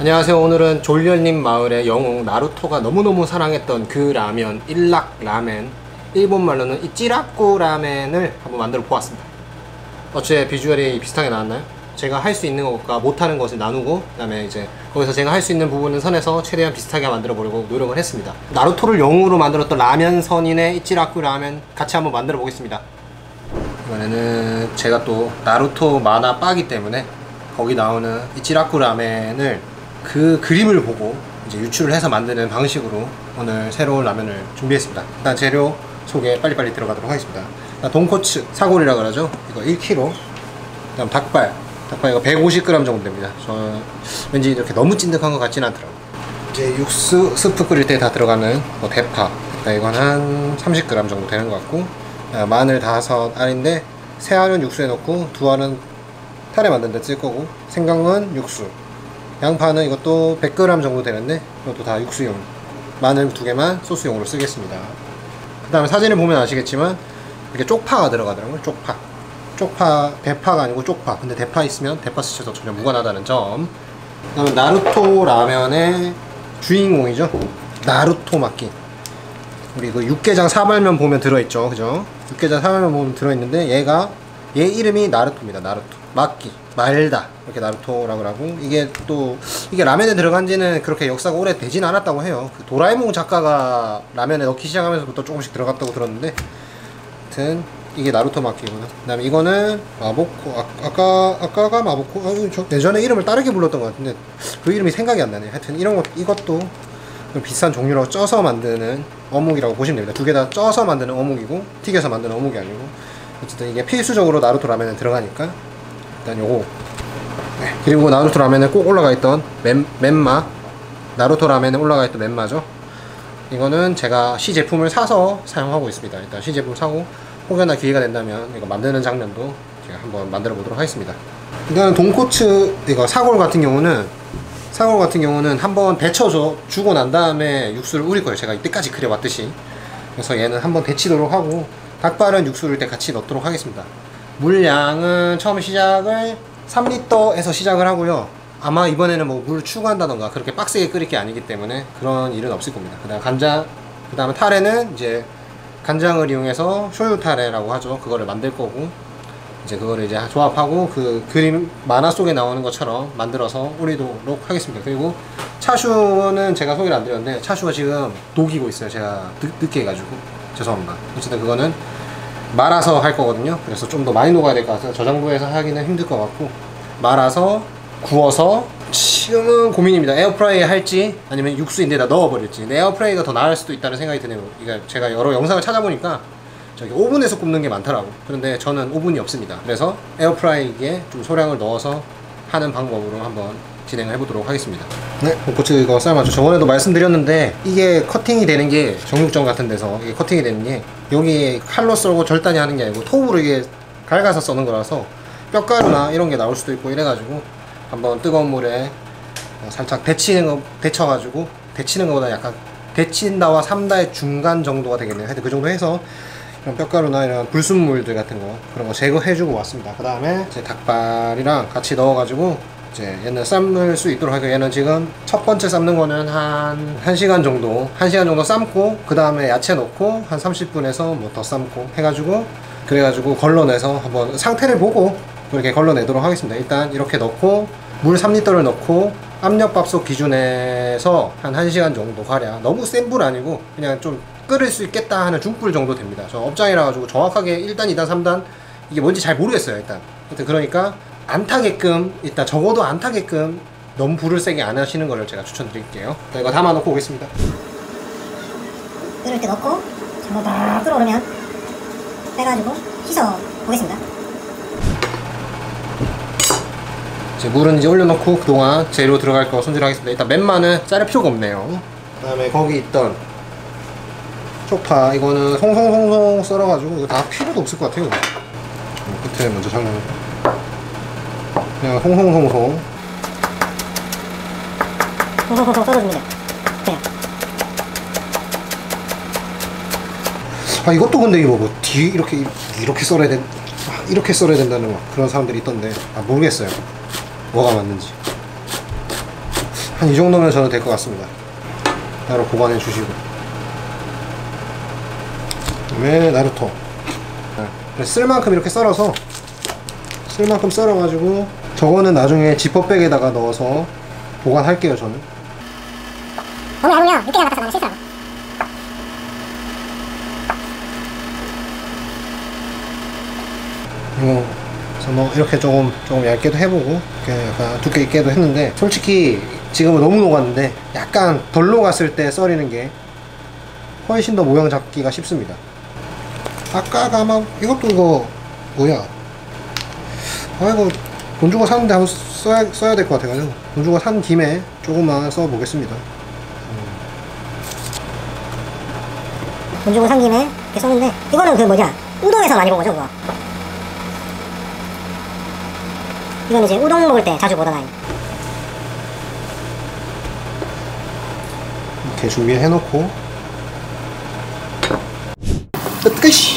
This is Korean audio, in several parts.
안녕하세요. 오늘은 졸렬님 마을의 영웅 나루토가 너무너무 사랑했던 그 라면, 일락라멘, 일본말로는 이찌라꾸 라멘을 한번 만들어 보았습니다. 어째 비주얼이 비슷하게 나왔나요? 제가 할 수 있는 것과 못하는 것을 나누고, 그 다음에 이제 거기서 제가 할 수 있는 부분은 선에서 최대한 비슷하게 만들어 보려고 노력을 했습니다. 나루토를 영웅으로 만들었던 라면 선인의 이찌라꾸 라멘 같이 한번 만들어 보겠습니다. 이번에는 제가 또 나루토 만화 빠기 때문에 거기 나오는 이찌라꾸 라멘을 그 그림을 보고 이제 유출을 해서 만드는 방식으로 오늘 새로운 라면을 준비했습니다. 일단 재료 소개 빨리빨리 들어가도록 하겠습니다. 일단 돈코츠 사골이라 그러죠. 이거 1kg. 그다음 닭발 이거 150g 정도 됩니다. 저는 왠지 이렇게 너무 찐득한 것 같지는 않더라고요. 이제 육수 스프 끓일 때 다 들어가는 대파, 이건 한 30g 정도 되는 것 같고, 마늘 5알인데 3알은 육수에 넣고 2알은 타레 만드는 데 쓸 거고, 생강은 육수, 양파는 이것도 100g 정도 되는데 이것도 다 육수용, 마늘 2개만 소스용으로 쓰겠습니다. 그 다음에 사진을 보면 아시겠지만 이렇게 쪽파가 들어가더라고요. 쪽파, 대파가 아니고 쪽파. 근데 대파 있으면 대파 스쳐서 전혀 무관하다는 점. 그 다음에 나루토 라면의 주인공이죠, 나루토 막기. 우리 그 육개장 사발면 보면 들어있죠, 그죠? 육개장 사발면 보면 들어있는데 얘 이름이 나루토입니다. 나루토 막기, 말다, 이렇게 나루토라고 하고, 이게 라면에 들어간 지는 그렇게 역사가 오래 되진 않았다고 해요. 그 도라에몽 작가가 라면에 넣기 시작하면서부터 조금씩 들어갔다고 들었는데, 하여튼 이게 나루토 막기구나. 그 다음에 이거는 마보코, 아까가 마보코, 저 예전에 이름을 다르게 불렀던 것 같은데 그 이름이 생각이 안 나네. 하여튼 이것도 비싼 종류로 쪄서 만드는 어묵이라고 보시면 됩니다. 두 개 다 쪄서 만드는 어묵이고 튀겨서 만드는 어묵이 아니고, 어쨌든 이게 필수적으로 나루토 라면에 들어가니까 일단 요거. 그리고 나루토 라면에 꼭 올라가 있던 멘마, 나루토 라면에 올라가 있던 멘마죠. 이거는 제가 시제품을 사서 사용하고 있습니다. 일단 시제품 사고 혹여나 기회가 된다면 이거 만드는 장면도 제가 한번 만들어 보도록 하겠습니다. 일단 돈코츠 이거 사골 같은 경우는 한번 데쳐주고 난 다음에 육수를 우릴 거예요. 제가 이때까지 그려왔듯이. 그래서 얘는 한번 데치도록 하고, 닭발은 육수를 때 같이 넣도록 하겠습니다. 물량은 처음 시작을 3리터에서 시작을 하고요. 아마 이번에는 뭐 물 추가한다던가 그렇게 빡세게 끓일 게 아니기 때문에 그런 일은 없을 겁니다. 그 다음 간장, 그 다음에 타레는 이제 간장을 이용해서 쇼유 타레라고 하죠. 그거를 만들 거고, 이제 그거를 이제 조합하고 그 그림 만화 속에 나오는 것처럼 만들어서 우리도록 하겠습니다. 그리고 차슈는 제가 소개를 안 드렸는데 차슈가 지금 녹이고 있어요. 제가 늦게 해가지고 죄송합니다. 어쨌든 그거는 말아서 할 거거든요. 그래서 좀 더 많이 녹아야 될 것 같아서 저장부에서 하기는 힘들 것 같고, 말아서 구워서 지금은 고민입니다. 에어프라이에 할지 아니면 육수인데다 넣어버릴지. 근데 에어프라이가 더 나을 수도 있다는 생각이 드네요. 그러니까 제가 여러 영상을 찾아보니까 저기 오븐에서 굽는 게 많더라고. 그런데 저는 오븐이 없습니다. 그래서 에어프라이기에 좀 소량을 넣어서 하는 방법으로 한번 진행을 해보도록 하겠습니다. 네, 고추 이거 삶아줘. 저번에도 말씀드렸는데 이게 커팅이 되는 게 정육점 같은 데서 이게 커팅이 되는 게 여기 칼로 썰고 절단이 하는 게 아니고 톱으로 이게 갈가서 써는 거라서 뼈가루나 이런 게 나올 수도 있고 이래가지고 한번 뜨거운 물에 살짝 데쳐가지고, 데치는 것보다 약간 데친다와 삶다의 중간 정도가 되겠네요. 하여튼 그 정도 해서 이런 뼈가루나 이런 불순물들 같은 거 그런 거 제거해주고 왔습니다. 그 다음에 이제 닭발이랑 같이 넣어가지고 이제 얘는 삶을 수 있도록 할게요. 얘는 지금 첫 번째 삶는 거는 한 1시간 정도 삶고, 그 다음에 야채 넣고 한 30분에서 뭐 더 삶고 해가지고, 그래가지고 걸러내서 한번 상태를 보고 이렇게 걸러내도록 하겠습니다. 일단 이렇게 넣고 물 3리터를 넣고 압력밥솥 기준에서 한 1시간 정도 가량, 너무 센 불 아니고 그냥 좀 끓일 수 있겠다 하는 중불 정도 됩니다. 저 업장이라 가지고 정확하게 1단, 2단, 3단 이게 뭔지 잘 모르겠어요. 일단 그러니까 안 타게끔, 일단 적어도 안 타게끔 너무 불을 세게 안 하시는 거를 제가 추천드릴게요. 자, 이거 담아 놓고 오겠습니다. 끓을 때 넣고 전부 다 끓어오르면 빼가지고 씻어 보겠습니다. 이제 물은 이제 올려놓고 그동안 재료 들어갈 거 손질하겠습니다. 일단 멘마는 자를 필요가 없네요. 그 다음에 거기 있던 쪽파, 이거는 송송송송 썰어가지고 이거 다 필요도 없을 것 같아요. 끝에 먼저 잘라놓고 그냥 송송송송 썰어줍니다. 그냥. 이것도 근데 이거 뭐 뒤 이렇게 썰어야 된다는 그런 사람들이 있던데 모르겠어요. 뭐가 맞는지. 한 이 정도면 저는 될 것 같습니다. 따로 보관해 주시고. 그다음에 나루토. 쓸 만큼 이렇게 썰어서, 쓸 만큼 썰어가지고 저거는 나중에 지퍼백에다가 넣어서 보관할게요. 저는 너무 얇으면 육개장 같아서 나는 실수라고. 이거 그래서 뭐 이렇게 조금 얇게도 해보고 이렇게 약간 두께 있게도 했는데, 솔직히 지금은 너무 녹았는데 약간 덜 녹았을 때 썰이는 게 훨씬 더 모양 잡기가 쉽습니다. 아까가 막 이거 뭐야, 아 이거 돈 주고 샀는데 한번 써야 될 것 같아가지고 돈 주고 산 김에 조금만 써보겠습니다. 돈 주고 산 김에 이렇게 썼는데, 이거는 그 뭐냐, 우동에서 많이 본 거죠 그거. 이건 이제 우동 먹을 때 자주 보던 아이. 이렇게 준비해놓고, 끝이.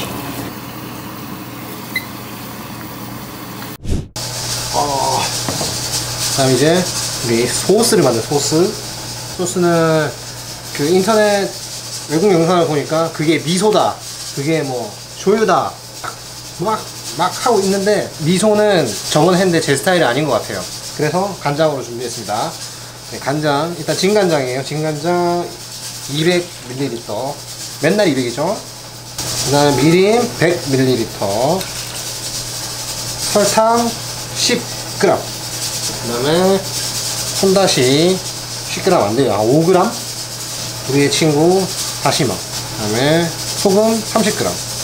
다음 이제 우리 소스를 만든 소스는 그 인터넷 외국 영상을 보니까 그게 미소다, 그게 뭐 조유다 막 하고 있는데, 미소는 저번에 했는데 제 스타일이 아닌 것 같아요. 그래서 간장으로 준비했습니다. 네, 간장, 일단 진간장이에요. 진간장 200ml, 맨날 200이죠. 그 다음에 미림 100ml, 설탕 10g, 그 다음에 손다시 10g 안돼요. 5g, 우리의 친구 다시마, 그 다음에 소금 30g.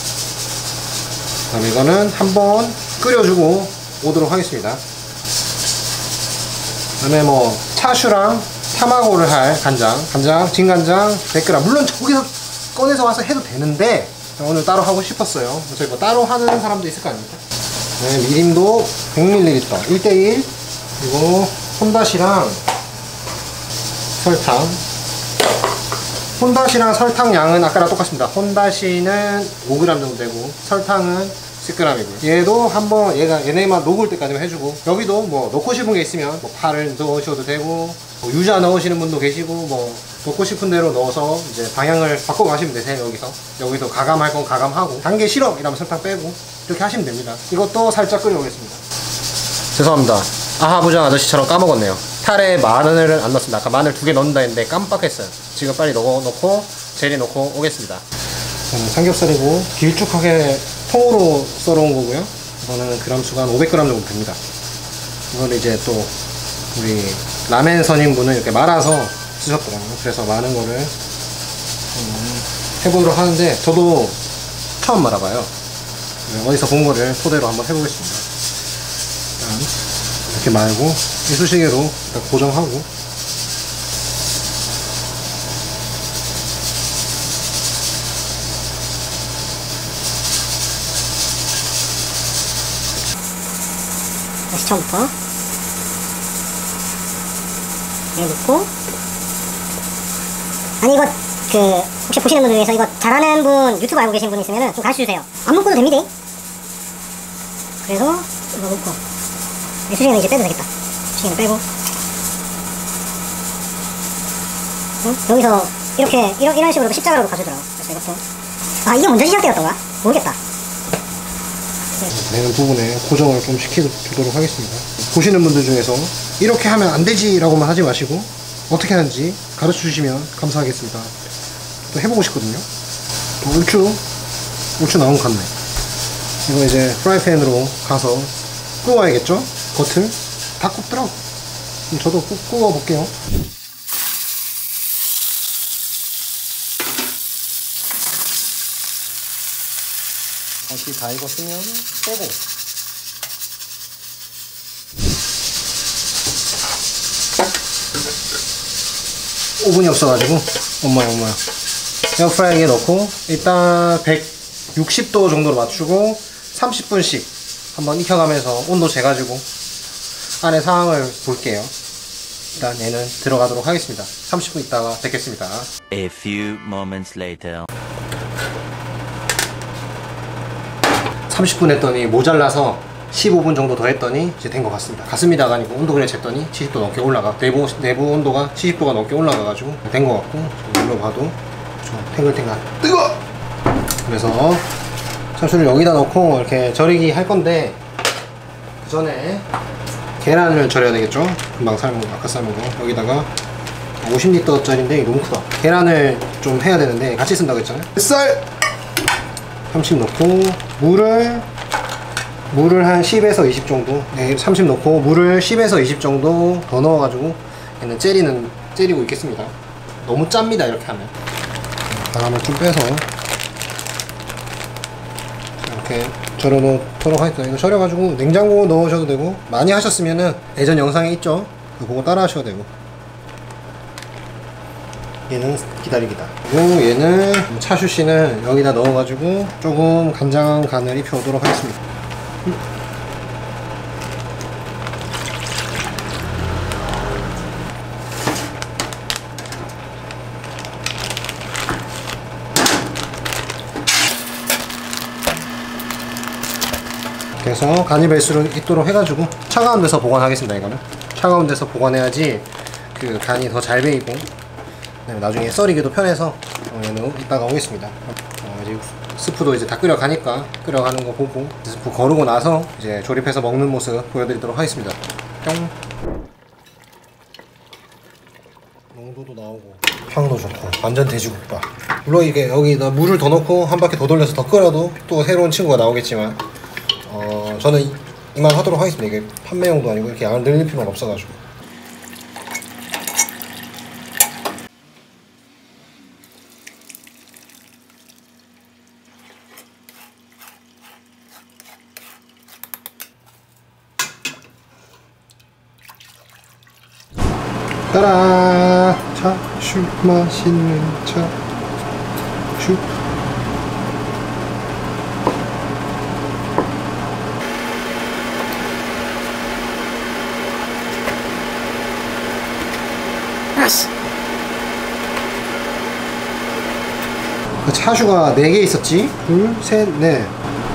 그 다음에 이거는 한번 끓여주고 오도록 하겠습니다. 그 다음에 뭐 차슈랑 타마고를 할 간장, 진간장 100g. 물론 저기서 꺼내서 와서 해도 되는데 오늘 따로 하고 싶었어요. 저희 뭐 따로 하는 사람도 있을 거 아닙니까? 네, 미림도 100ml 1:1. 그리고 손다시랑 설탕. 혼다시랑 설탕 양은 아까랑 똑같습니다. 혼다시는 5g 정도 되고 설탕은 10g이고요. 얘도 한번 얘네만 녹을 때까지만 해주고, 여기도 뭐 넣고 싶은 게 있으면 뭐 파를 넣으셔도 되고, 뭐 유자 넣으시는 분도 계시고, 뭐 넣고 싶은 대로 넣어서 이제 방향을 바꿔 가시면 되세요. 여기도 가감할 건 가감하고, 단 게 싫어 이러면 설탕 빼고 이렇게 하시면 됩니다. 이것도 살짝 끓여오겠습니다. 죄송합니다. 아하부장 아저씨처럼 까먹었네요. 탈에 마늘을 안 넣었습니다. 아까 마늘 2개 넣는다 했는데 깜빡했어요. 지금 빨리 넣고 제리 넣고 오겠습니다. 삼겹살이고 길쭉하게 통으로 썰어온 거고요. 이거는 그람 수가 한 500g 정도 됩니다. 이거는 이제 또 우리 라멘 선임분은 이렇게 말아서 쓰셨더라고요. 그래서 많은 거를 해보도록 하는데, 저도 처음 말아봐요. 어디서 본 거를 토대로 한번 해보겠습니다. 일단 이렇게 말고 이쑤시개로 일단 고정하고, 다시 처음부터 여기 넣고. 아니 이거 그 혹시 보시는 분들 중에서 이거 잘하는 분, 유튜브 알고 계신 분 있으면 좀 가르쳐주세요. 안 묶어도 됩니다. 그래서 이거 묶고 수시개는 이제 빼도 되겠다. 수시개는 빼고, 여기서 이렇게 이런 식으로 십자가로 가주더라고. 그래서 이것도 이게 먼저 시작되었던가? 모르겠다. 되는 부분에 고정을 좀 시켜주도록 하겠습니다. 보시는 분들 중에서 이렇게 하면 안 되지 라고만 하지 마시고, 어떻게 하는지 가르쳐 주시면 감사하겠습니다. 또 해보고 싶거든요. 울추 나온 것 같네. 이거 이제 프라이팬으로 가서 구워야겠죠? 겉을 다 굽더라고. 저도 구워 볼게요. 다시 다 익었으면 빼고, 오븐이 없어가지고 엄마야 에어프라이기에 넣고 일단 160도 정도로 맞추고 30분씩 한번 익혀가면서 온도 재가지고 안에 상황을 볼게요. 일단 얘는 들어가도록 하겠습니다. 30분 있다가 뵙겠습니다. A few moments later. 30분 했더니 모자라서 15분 정도 더 했더니 이제 된 것 같습니다. 같습니다가 아니고 온도 그냥 쟀더니 70도 넘게 올라가, 내부 온도가 70도가 넘게 올라가가지고 된 것 같고, 지금 눌러봐도 좀 탱글탱글 뜨거! 그래서 차슈를 여기다 넣고 이렇게 절이기 할 건데, 그 전에 계란을 절여야 되겠죠? 금방 삶은 거, 아까 삶은 거 여기다가 50L 짜리인데 너무 크다. 계란을 좀 해야 되는데 같이 쓴다고 했잖아요. 쌀 30 넣고 물을 한 10에서 20 정도, 네, 30 넣고 물을 10에서 20 정도 더 넣어가지고 얘는 째리고 있겠습니다. 너무 짭니다 이렇게 하면. 바람을 좀 빼서 이렇게 절여 놓도록 하겠습니다. 이거 절여가지고 냉장고에 넣으셔도 되고, 많이 하셨으면은 예전 영상에 있죠? 그거 보고 따라 하셔도 되고. 얘는 기다리기다. 그리고 얘는 차슈씨는 여기다 넣어가지고 조금 간장한 간을 입혀오도록 하겠습니다. 그래서 간이 뵐 수 있도록 해가지고 차가운 데서 보관하겠습니다. 이거는 차가운 데서 보관해야지 그 간이 더 잘 배이고 나중에 썰이기도 편해서 얘는 이따가 오겠습니다. 이제 스프도 이제 다 끓여가니까 끓여가는 거 보고 스프 거르고 나서 이제 조립해서 먹는 모습 보여드리도록 하겠습니다. 뿅. 농도도 나오고 향도 좋고 완전 돼지국밥. 물론 이게 여기다 물을 더 넣고 한 바퀴 더 돌려서 더 끓여도 또 새로운 친구가 나오겠지만, 저는 이만 하도록 하겠습니다. 이게 판매용도 아니고 이렇게 양을 늘릴 필요는 없어가지고. 따라 차슈 맛있는 차슈. 아씨. 그 차슈가 4개 있었지? 둘, 셋, 넷.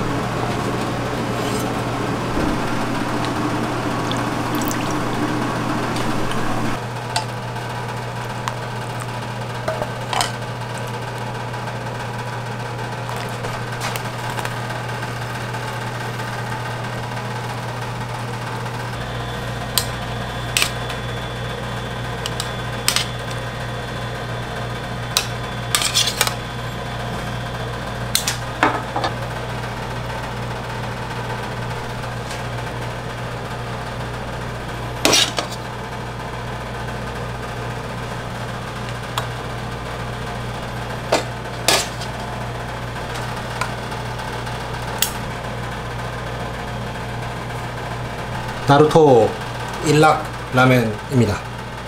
나루토 일락 라면입니다.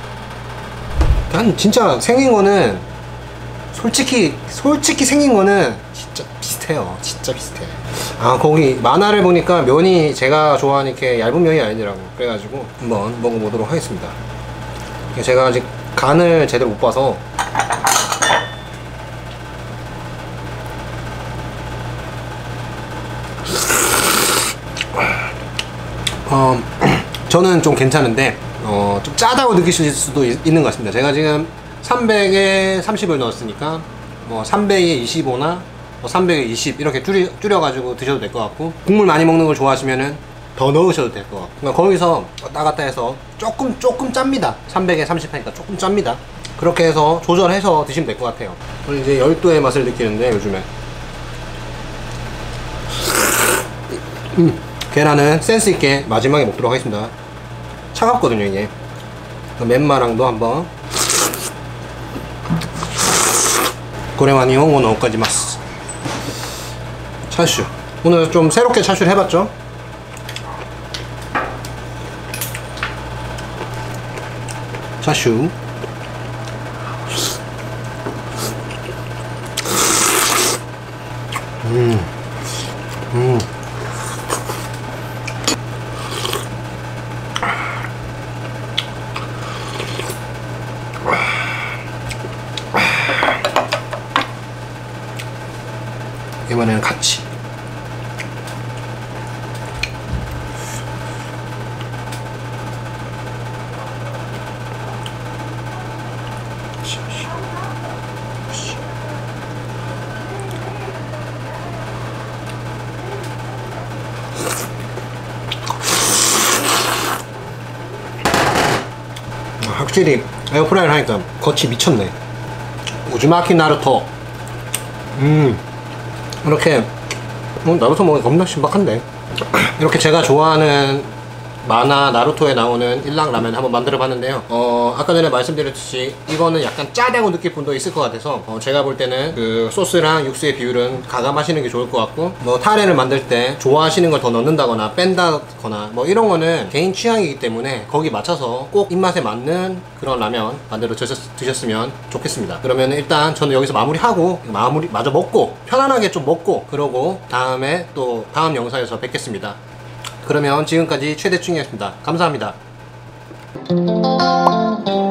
난 진짜 생긴 거는 솔직히 생긴 거는 진짜 비슷해요. 진짜 비슷해. 아, 거기 만화를 보니까 면이 제가 좋아하는 이렇게 얇은 면이 아니더라고. 그래가지고 한번 먹어보도록 하겠습니다. 제가 아직 간을 제대로 못 봐서. 저는 좀 괜찮은데 좀 짜다고 느끼실 수도 있는 것 같습니다. 제가 지금 300에 30을 넣었으니까 뭐 300에 25나 뭐 300에 20 이렇게 줄여가지고 드셔도 될 것 같고, 국물 많이 먹는 걸 좋아하시면은 더 넣으셔도 될 것 같고, 그러니까 거기서 왔다 갔다 해서 조금 짭니다. 300에 30 하니까 조금 짭니다. 그렇게 해서 조절해서 드시면 될 것 같아요. 오늘 이제 열도의 맛을 느끼는데, 요즘에 계란은 센스있게 마지막에 먹도록 하겠습니다. 차갑거든요 이게. 멘마랑도 한번. 고레와니 홍어 넣어까지마스. 차슈 오늘 좀 새롭게 차슈를 해봤죠. 차슈 이번에는 같이. 확실히 에어프라이를 하니까 겉이 미쳤네. 우즈마키 나루토. 이렇게 나루토 먹으니 겁나 신박한데. 이렇게 제가 좋아하는 만화 나루토에 나오는 일락라면 한번 만들어 봤는데요. 아까 전에 말씀드렸듯이 이거는 약간 짜다고 느낄 분도 있을 것 같아서 제가 볼 때는 그 소스랑 육수의 비율은 가감하시는 게 좋을 것 같고, 뭐 타레를 만들 때 좋아하시는 걸 더 넣는다거나 뺀다거나 뭐 이런 거는 개인 취향이기 때문에 거기 맞춰서 꼭 입맛에 맞는 그런 라면 만들어 드셨으면 좋겠습니다. 그러면 일단 저는 여기서 마무리하고, 마저 먹고 편안하게 좀 먹고, 그러고 다음에 또 다음 영상에서 뵙겠습니다. 그러면 지금까지 최대충이었습니다. 감사합니다.